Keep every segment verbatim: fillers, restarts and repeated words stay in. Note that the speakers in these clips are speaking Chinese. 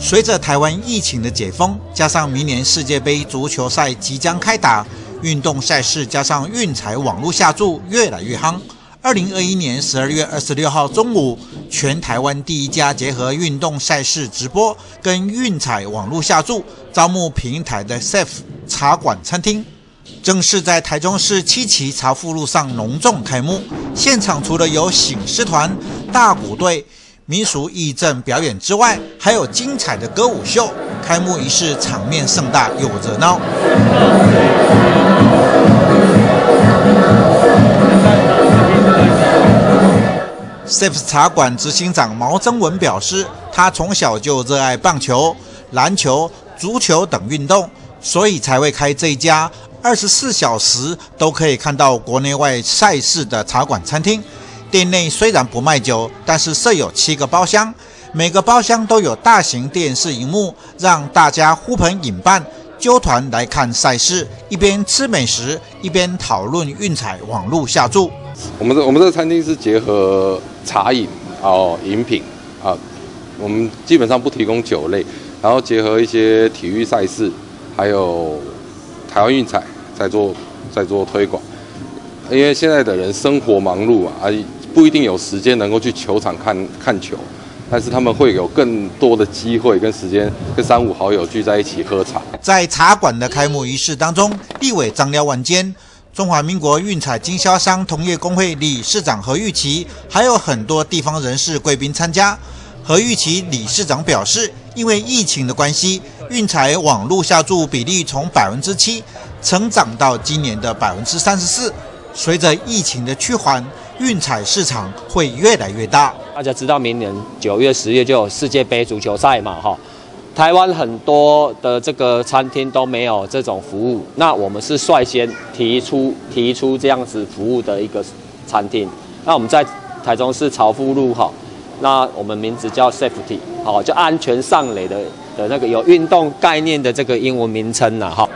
随着台湾疫情的解封，加上明年世界杯足球赛即将开打，运动赛事加上运彩网络下注越来越夯。二零二一年十二月二十六号中午，全台湾第一家结合运动赛事直播跟运彩网络下注招募平台的 S A F 茶馆餐厅，正式在台中市七期茶富路上隆重开幕。现场除了有醒狮团、大鼓队、民俗义阵表演之外，还有精彩的歌舞秀。开幕仪式场面盛大又热闹。S A F 茶馆执行长毛增文表示，他从小就热爱棒球、篮球、足球等运动，所以才会开这一家二十四小时都可以看到国内外赛事的茶馆餐厅。店内虽然不卖酒，但是设有七个包厢，每个包厢都有大型电视荧幕，让大家呼朋引伴揪团来看赛事，一边吃美食，一边讨论运彩网络下注。 我们这我们这个餐厅是结合茶饮哦饮品啊，我们基本上不提供酒类，然后结合一些体育赛事，还有台湾运彩在做在做推广。因为现在的人生活忙碌啊，不一定有时间能够去球场看看球，但是他们会有更多的机会跟时间跟三五好友聚在一起喝茶。在茶馆的开幕仪式当中，立委张廖万坚、中华民国运彩经销商同业公会理事长何玉琪，还有很多地方人士贵宾参加。何玉琪理事长表示，因为疫情的关系，运彩网络下注比例从百分之七成长到今年的百分之三十四。随着疫情的趋缓，运彩市场会越来越大。 大家知道，明年九月、十月就有世界杯足球赛嘛，哈。台湾很多的这个餐厅都没有这种服务，那我们是率先提出提出这样子服务的一个餐厅。那我们在台中市潮富路哈，那我们名字叫 Safety， 好，就安全上垒的的那个有运动概念的这个英文名称呐，哈。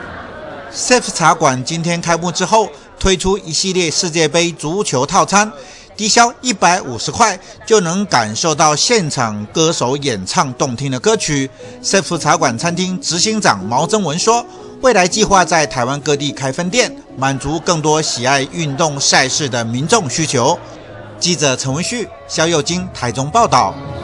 S A F 茶馆今天开幕之后，推出一系列世界杯足球套餐，低消一百五十块就能感受到现场歌手演唱动听的歌曲。S A F 茶馆餐厅执行长毛增文说，未来计划在台湾各地开分店，满足更多喜爱运动赛事的民众需求。记者陈文旭、肖佑金台中报道。